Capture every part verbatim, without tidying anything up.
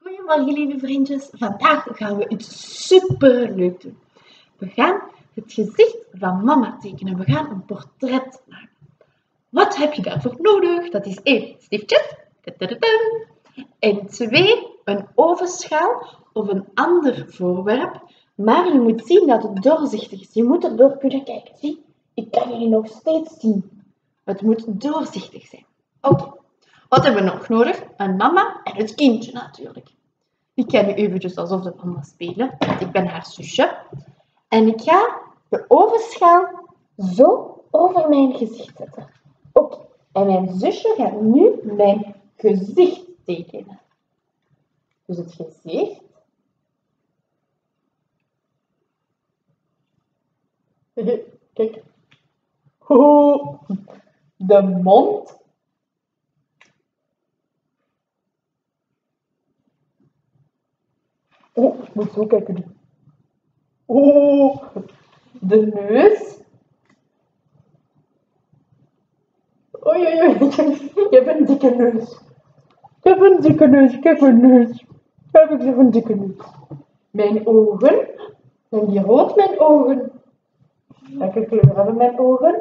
Goedemorgen lieve vriendjes, vandaag gaan we iets super leuk doen. We gaan het gezicht van mama tekenen, we gaan een portret maken. Wat heb je daarvoor nodig? Dat is één stiftje en twee een ovenschaal of een ander voorwerp. Maar je moet zien dat het doorzichtig is, je moet erdoor kunnen kijken. Zie, ik kan jullie nog steeds zien. Het moet doorzichtig zijn. Oké. Okay. Wat hebben we nog nodig? Een mama en het kindje natuurlijk. Ik ga nu eventjes alsof de mama spelen, want ik ben haar zusje. En ik ga de ovenschaal zo over mijn gezicht zetten. Oké, okay. En mijn zusje gaat nu mijn gezicht tekenen. Dus het gezicht. Kijk. Oh, de mond. Oh, ik moet zo kijken. Oh, de neus. Oei, oei, oei. Ik heb een dikke neus. Ik heb een dikke neus, ik heb een neus. Heb ik een dikke neus. Mijn ogen. Zijn die rood, mijn ogen? Welke kleur hebben mijn ogen?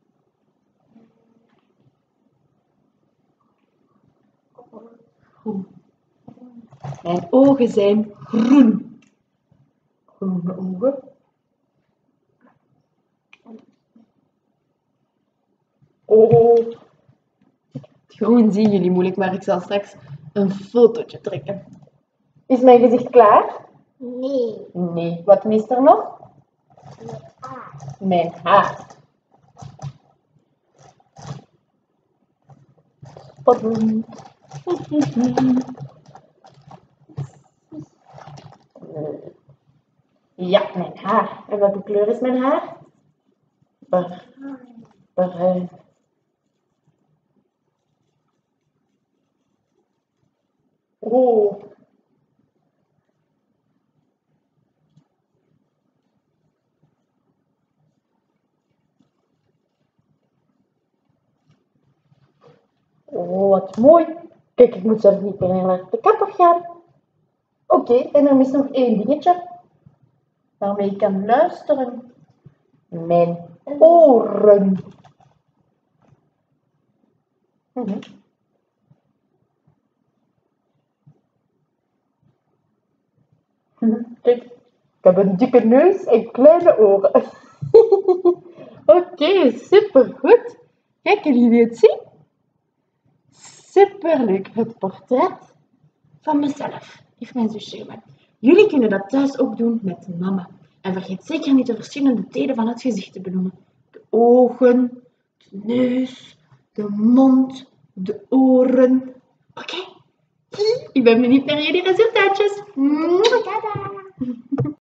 Groen. Mijn ogen zijn groen. Groene ogen. Oh. Gewoon zien jullie moeilijk, maar ik zal straks een fotootje trekken. Is mijn gezicht klaar? Nee. Nee. Wat mist er nog? Mijn haar. Mijn haar. Spannend. Ja, mijn haar. En welke kleur is mijn haar? Bruin. Oh. Oh, wat mooi. Kijk, ik moet zelf niet meer naar de kapper gaan. Oké, okay, en er is nog één dingetje waarmee ik kan luisteren. Mijn oren. Mm-hmm. Kijk, ik heb een dikke neus en kleine oren. Oké, okay, super goed. Kijken jullie het zien? Super leuk, het portret van mezelf. Heeft mijn zusje gemaakt. Jullie kunnen dat thuis ook doen met mama. En vergeet zeker niet de verschillende delen van het gezicht te benoemen. De ogen, de neus, de mond, de oren. Oké? Okay? Ik ben benieuwd naar jullie resultaatjes. Tada!